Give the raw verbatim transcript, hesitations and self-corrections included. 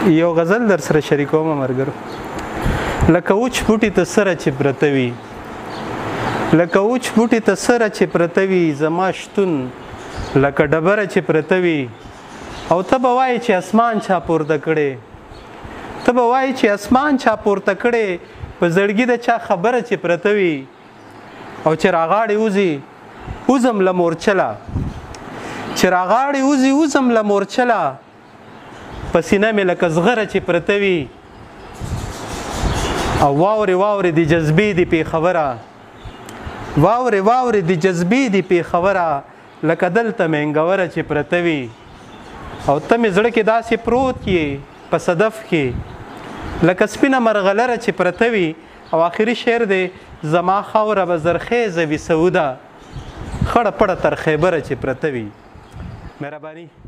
یو غزل در سره شریکوم مرګرو. لکه اوچ بوټي ته سره چې پرته وي لکه اوچ بوټي ته سره چې پرته وي زما شتون لکه ډبره چې پرته وي او ته به وایې چې اسمان چا پورته کړې ته به وایې چې اسمان چا پورته کړې په زړګي د چا خبره چې پرته وي او چې راغاړې وځي وزم له مورچله چې راغاړې وځي وزم له مورچله په سینه مې لکه زغره چې پرته وي او واورې واورې د جذبې دي پې خبره واورې واورې د جذبې دي پې خبره لکه دلته مهنګوره چې پرته وي او ته مې زړه کې داسې پروت یې په صدف کې لکه سپینه مرغلره چې پرته وي او آخري شعر دی زما خاوره به زرخیزه وي سعوده خړه پړه تر خیبره چې پرته وي. مهرباني.